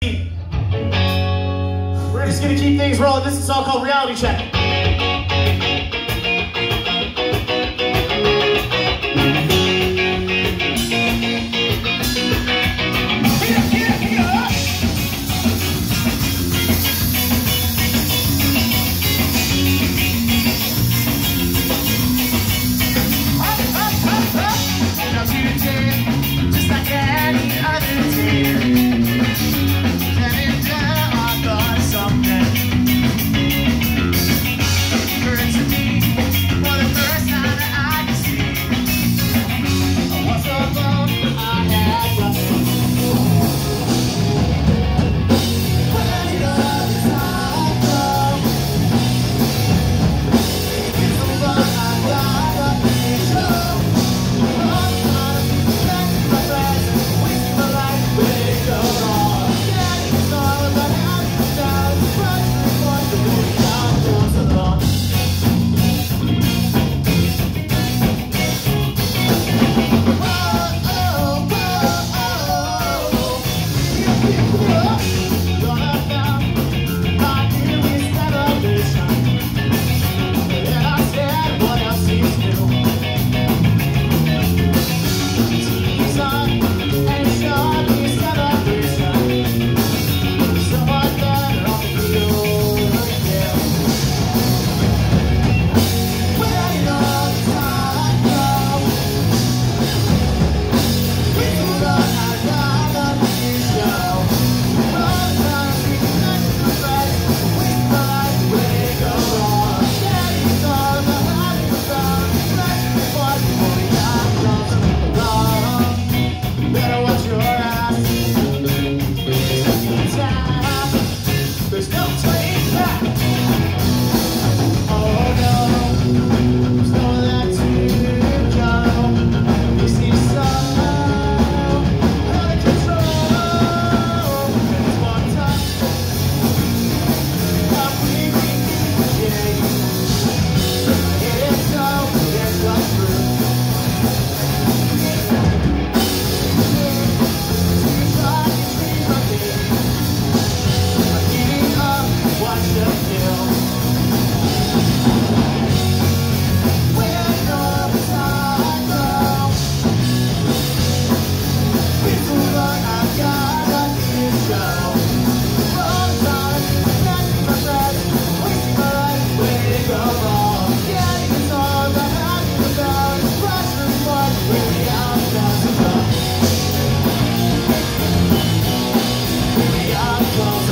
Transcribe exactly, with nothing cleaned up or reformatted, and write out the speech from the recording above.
We're just gonna keep things rolling. This is a song called Reality Check. Just like any other day, and I thought something occurred to me for the first time that I could see. I was alone, I had nothing. Where did all the time go? It's the one I got up in show. Come